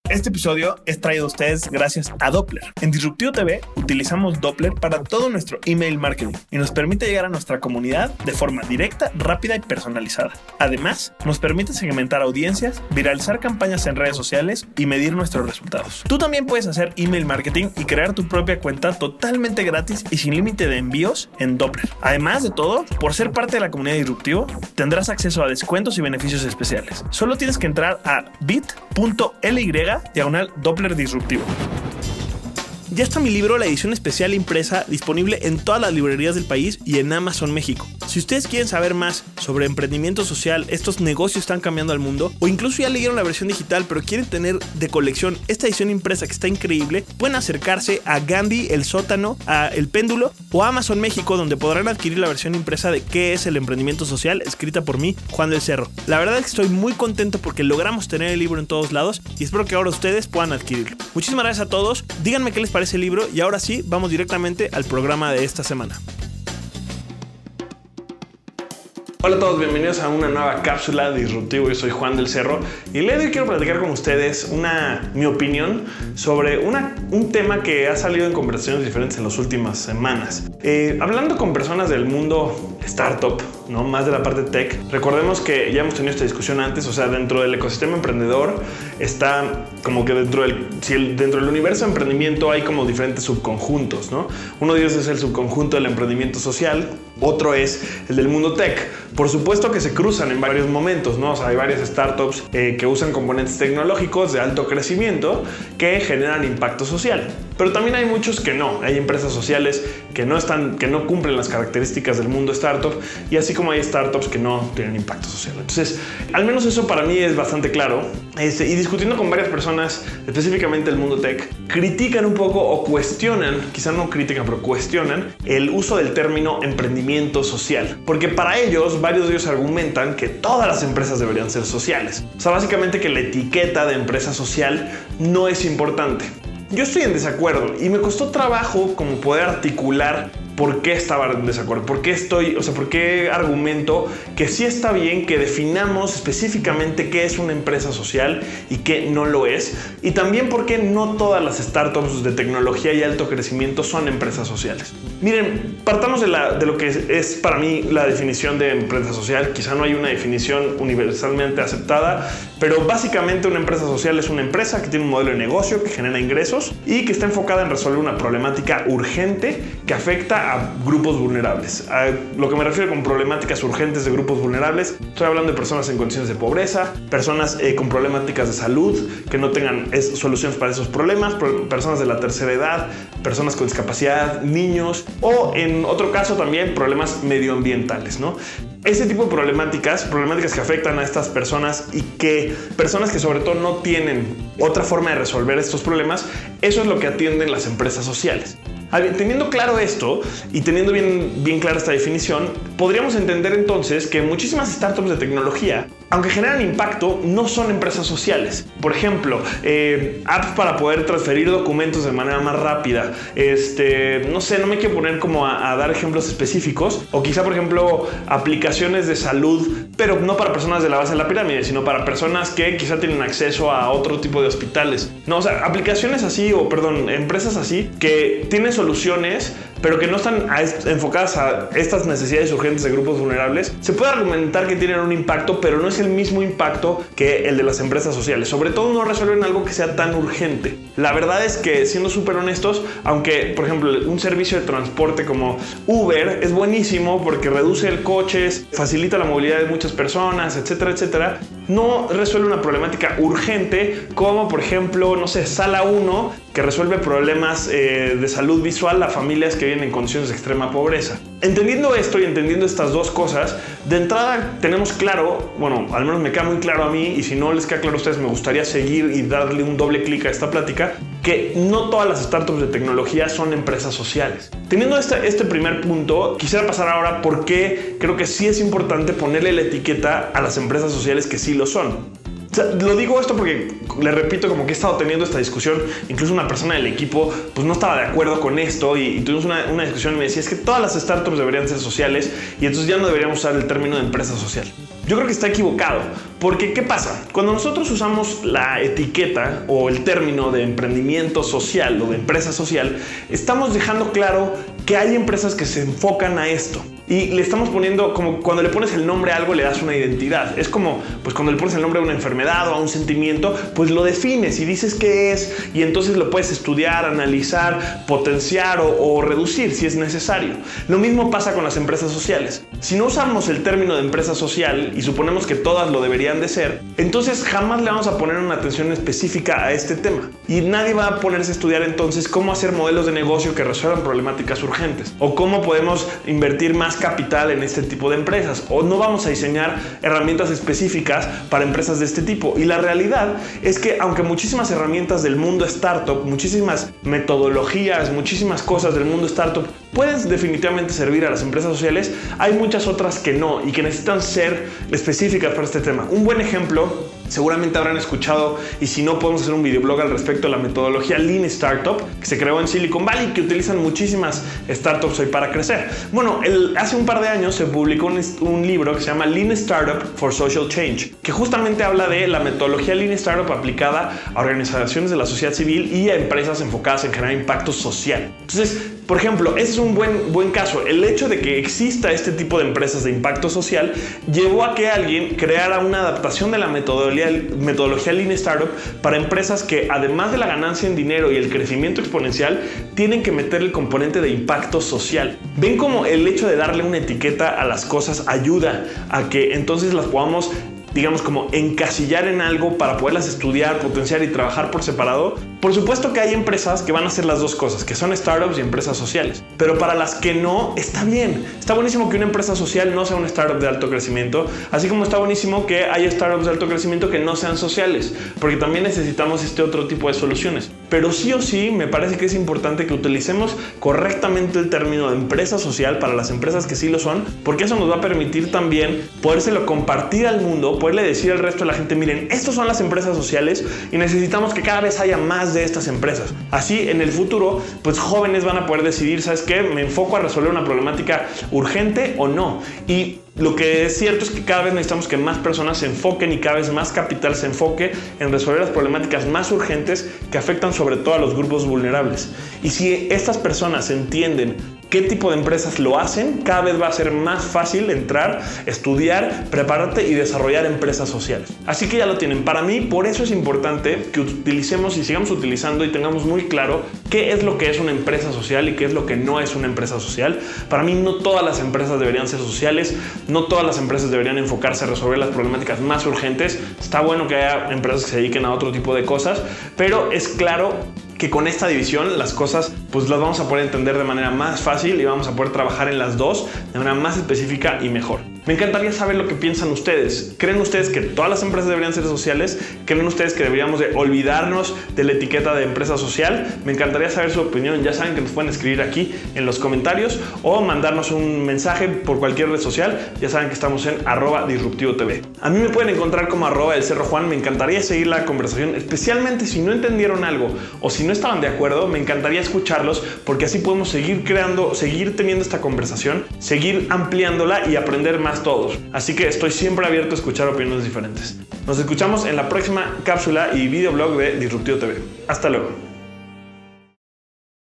Este episodio es traído a ustedes gracias a Doppler. En Disruptivo TV utilizamos Doppler para todo nuestro email marketing y nos permite llegar a nuestra comunidad de forma directa, rápida y personalizada. Además, nos permite segmentar audiencias, viralizar campañas en redes sociales y medir nuestros resultados. Tú también puedes hacer email marketing y crear tu propia cuenta totalmente gratis y sin límite de envíos en Doppler. Además de todo, por ser parte de la comunidad de Disruptivo, tendrás acceso a descuentos y beneficios especiales. Solo tienes que entrar a bit.ly/Doppler Disruptivo. Ya está mi libro, la edición especial impresa, disponible en todas las librerías del país y en Amazon México. Si ustedes quieren saber más sobre emprendimiento social, estos negocios están cambiando al mundo, o incluso ya leyeron la versión digital pero quieren tener de colección esta edición impresa que está increíble, pueden acercarse a Gandhi, El Sótano, a El Péndulo o a Amazon México, donde podrán adquirir la versión impresa de ¿Qué es el emprendimiento social?, escrita por mí, Juan del Cerro. La verdad es que estoy muy contento porque logramos tener el libro en todos lados y espero que ahora ustedes puedan adquirirlo. Muchísimas gracias a todos, díganme qué les parece el libro y ahora sí, vamos directamente al programa de esta semana. Hola a todos, bienvenidos a una nueva cápsula de Disruptivo. Yo soy Juan del Cerro y el día de hoy quiero platicar con ustedes mi opinión sobre un tema que ha salido en conversaciones diferentes en las últimas semanas. Hablando con personas del mundo startup, ¿no? Más de la parte tech, recordemos que ya hemos tenido esta discusión antes, o sea, dentro del ecosistema emprendedor está como que dentro del universo de emprendimiento hay como diferentes subconjuntos, ¿no? Uno de ellos es el subconjunto del emprendimiento social, otro es el del mundo tech. Por supuesto que se cruzan en varios momentos, ¿no? O sea, hay varias startups que usan componentes tecnológicos de alto crecimiento que generan impacto social. Pero también hay muchos que no. Hay empresas sociales que no cumplen las características del mundo startup, y así como hay startups que no tienen impacto social. Entonces, al menos eso para mí es bastante claro. Y discutiendo con varias personas, específicamente del mundo tech, critican un poco o cuestionan, quizá no critican, pero cuestionan el uso del término emprendimiento social. Porque para ellos, varios de ellos argumentan que todas las empresas deberían ser sociales. O sea, básicamente que la etiqueta de empresa social no es importante. Yo estoy en desacuerdo y me costó trabajo como poder articular por qué estaba en desacuerdo, por qué argumento que sí está bien que definamos específicamente qué es una empresa social y qué no lo es, y también por qué no todas las startups de tecnología y alto crecimiento son empresas sociales. Miren, partamos de lo que es para mí la definición de empresa social. Quizá no hay una definición universalmente aceptada, pero básicamente una empresa social es una empresa que tiene un modelo de negocio que genera ingresos y que está enfocada en resolver una problemática urgente que afecta a grupos vulnerables. A lo que me refiero con problemáticas urgentes de grupos vulnerables, estoy hablando de personas en condiciones de pobreza, personas con problemáticas de salud que no tengan soluciones para esos problemas, personas de la tercera edad, personas con discapacidad, niños, o en otro caso también problemas medioambientales, ¿no? Ese tipo de problemáticas que afectan a estas personas y personas que sobre todo no tienen otra forma de resolver estos problemas, eso es lo que atienden las empresas sociales. Teniendo claro esto y teniendo bien clara esta definición, podríamos entender entonces que muchísimas startups de tecnología, aunque generan impacto, no son empresas sociales. Por ejemplo, apps para poder transferir documentos de manera más rápida. No sé, no me quiero poner como a dar ejemplos específicos. O quizá, por ejemplo, aplicaciones de salud, pero no para personas de la base de la pirámide, sino para personas que quizá tienen acceso a otro tipo de hospitales. No, o sea, empresas así que tienen soluciones, pero que no están enfocadas a estas necesidades urgentes de grupos vulnerables. Se puede argumentar que tienen un impacto, pero no es el mismo impacto que el de las empresas sociales. Sobre todo no resuelven algo que sea tan urgente. La verdad es que, siendo súper honestos, aunque, por ejemplo, un servicio de transporte como Uber es buenísimo porque reduce el coches, facilita la movilidad de muchas personas, etcétera, etcétera, no resuelve una problemática urgente como, por ejemplo, no sé, Sala 1, que resuelve problemas de salud visual a familias que viven en condiciones de extrema pobreza. Entendiendo esto y entendiendo estas dos cosas, de entrada tenemos claro, bueno, al menos me queda muy claro a mí, y si no les queda claro a ustedes, me gustaría seguir y darle un doble clic a esta plática, que no todas las startups de tecnología son empresas sociales. Teniendo este primer punto, quisiera pasar ahora por qué creo que sí es importante ponerle la etiqueta a las empresas sociales que sí lo son. O sea, lo digo esto porque, le repito, como que he estado teniendo esta discusión, incluso una persona del equipo pues no estaba de acuerdo con esto y tuvimos una discusión y me decía, es que todas las startups deberían ser sociales y entonces ya no deberíamos usar el término de empresa social. Yo creo que está equivocado, Porque, ¿qué pasa? Cuando nosotros usamos la etiqueta o el término de emprendimiento social o de empresa social, estamos dejando claro que hay empresas que se enfocan a esto. Y le estamos poniendo, como cuando le pones el nombre a algo, le das una identidad. Es como, pues cuando le pones el nombre a una enfermedad o a un sentimiento, pues lo defines y dices qué es, y entonces lo puedes estudiar, analizar, potenciar o reducir si es necesario. Lo mismo pasa con las empresas sociales. Si no usamos el término de empresa social y suponemos que todas lo deberían de ser, entonces jamás le vamos a poner una atención específica a este tema. Y nadie va a ponerse a estudiar entonces cómo hacer modelos de negocio que resuelvan problemáticas urgentes, o cómo podemos invertir más capital en este tipo de empresas, o no vamos a diseñar herramientas específicas para empresas de este tipo. Y la realidad es que aunque muchísimas herramientas del mundo startup, muchísimas metodologías, muchísimas cosas del mundo startup pueden definitivamente servir a las empresas sociales, hay muchas otras que no y que necesitan ser específicas para este tema. Un buen ejemplo, seguramente habrán escuchado, y si no podemos hacer un videoblog al respecto, la metodología Lean Startup, que se creó en Silicon Valley, que utilizan muchísimas startups hoy para crecer. Bueno, hace un par de años se publicó un libro que se llama Lean Startup for Social Change, que justamente habla de la metodología Lean Startup aplicada a organizaciones de la sociedad civil y a empresas enfocadas en generar impacto social. Entonces, por ejemplo, ese es un buen caso. El hecho de que exista este tipo de empresas de impacto social llevó a que alguien creara una adaptación de la metodología Lean Startup para empresas que, además de la ganancia en dinero y el crecimiento exponencial, tienen que meter el componente de impacto social. ¿Ven cómo el hecho de darle una etiqueta a las cosas ayuda a que entonces las podamos, digamos, como encasillar en algo para poderlas estudiar, potenciar y trabajar por separado? Por supuesto que hay empresas que van a hacer las dos cosas, que son startups y empresas sociales, pero para las que no, está bien. Está buenísimo que una empresa social no sea una startup de alto crecimiento, así como está buenísimo que haya startups de alto crecimiento que no sean sociales, porque también necesitamos este otro tipo de soluciones. Pero sí o sí, me parece que es importante que utilicemos correctamente el término de empresa social para las empresas que sí lo son, porque eso nos va a permitir también podérselo compartir al mundo, poderle decir al resto de la gente: miren, estas son las empresas sociales y necesitamos que cada vez haya más de estas empresas. Así, en el futuro, pues jóvenes van a poder decidir, ¿sabes qué? ¿Me enfoco a resolver una problemática urgente o no? Y lo que es cierto es que cada vez necesitamos que más personas se enfoquen y cada vez más capital se enfoque en resolver las problemáticas más urgentes que afectan sobre todo a los grupos vulnerables. Y si estas personas entienden qué tipo de empresas lo hacen, cada vez va a ser más fácil entrar, estudiar, prepararte y desarrollar empresas sociales. Así que ya lo tienen. Para mí, por eso es importante que utilicemos y sigamos utilizando y tengamos muy claro qué es lo que es una empresa social y qué es lo que no es una empresa social. Para mí, no todas las empresas deberían ser sociales, no todas las empresas deberían enfocarse a resolver las problemáticas más urgentes. Está bueno que haya empresas que se dediquen a otro tipo de cosas, pero es claro que con esta división las cosas pues las vamos a poder entender de manera más fácil y vamos a poder trabajar en las dos de manera más específica y mejor. Me encantaría saber lo que piensan ustedes. ¿Creen ustedes que todas las empresas deberían ser sociales? ¿Creen ustedes que deberíamos de olvidarnos de la etiqueta de empresa social? Me encantaría saber su opinión. Ya saben que nos pueden escribir aquí en los comentarios o mandarnos un mensaje por cualquier red social. Ya saben que estamos en @disruptivotv. A mí me pueden encontrar como @elcerrojuan. Me encantaría seguir la conversación, especialmente si no entendieron algo o si no estaban de acuerdo. Me encantaría escucharlos porque así podemos seguir creando, seguir teniendo esta conversación, seguir ampliándola y aprender más todos. Así que estoy siempre abierto a escuchar opiniones diferentes. Nos escuchamos en la próxima cápsula y videoblog de Disruptivo TV. Hasta luego.